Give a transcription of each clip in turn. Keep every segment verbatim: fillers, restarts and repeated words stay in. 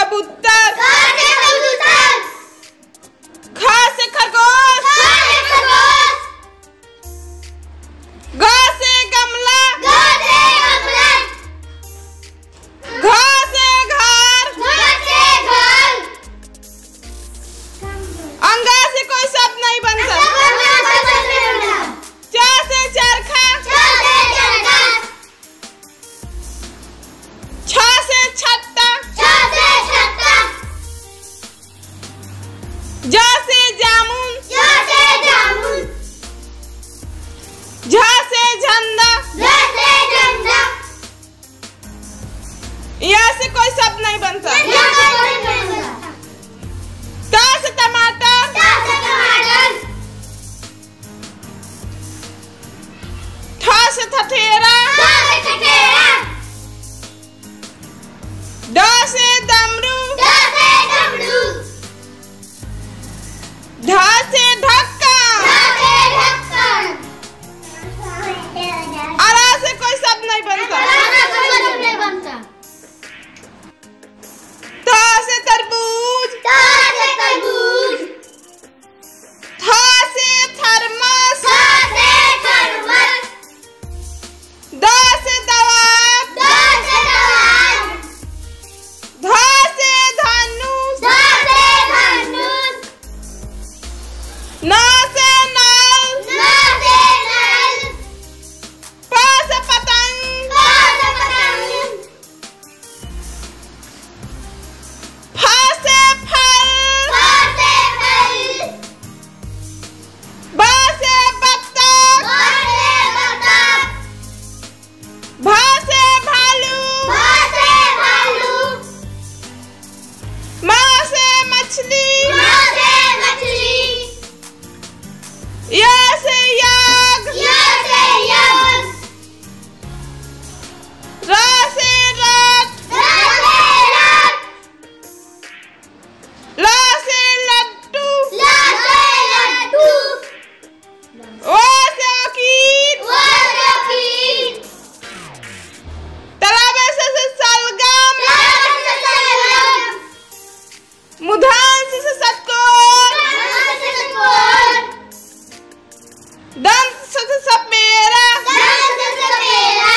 कबूतर, क से कबूतर। ख से खरगोश, ख से खरगोश। ग से गमला, ग से गमला। घ से घर, घ से घर। अंगा से कोई शब्द नहीं बनता। च से चरखा, च से चरखा। छ से छत्ता, छ से छत्ता। ज से जामुन, ज से जामुन। झ से झंडा, झ से झंडा। यहाँ से कोई शब्द नहीं बनता। य से कोई नहीं बनता। त से टमाटर, त से टमाटर। ठ से ठठेरा, ठ से ठठेरा। ड से डमरू, ड से डमरू। ढ से ढक्कन, ढ से ढक्कन। अरा से कोई शब्द नहीं बनता। र से कोई शब्द नहीं बनता। त से तरबूज, त से तरबूज। थ से थर्मस, थ से थर्मस। द से दवात, द से दवात। ध से धनुष, ध से धनुष। न से नल, न से नल। प से पतंग, प से पतंग। फ से फल, फ से फल। ब से बत्तख, ब से बतख। भ से भालू, भ से भालू। म से मछली, म से मछली। य से याग, य से यज्ञ। र से रथ, र से रथ। ल से लड्डू, ल से लड्डू। ओ से वकील, व से वकील। तलाबे से से सलगम, त से सलगम। मुधान से से षटकोर, ध से षटकोर। दंत से से सपेरा, द से सपेरा।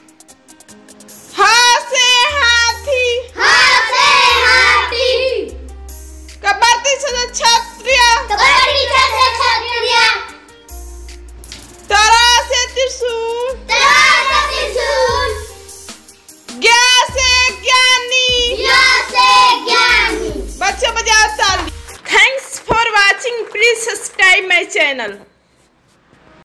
ह से हाथी, ह से हाथी। कबड्डी से से क्षत्रिय, कबड्डी से क्षत्रिय। तरा से त्रिशूल, त से त्रिशूल। ज्ञ से ज्ञानी। य से ज्ञानी। बच्चों बजाओ ताली। Thanks for watching, please subscribe my channel.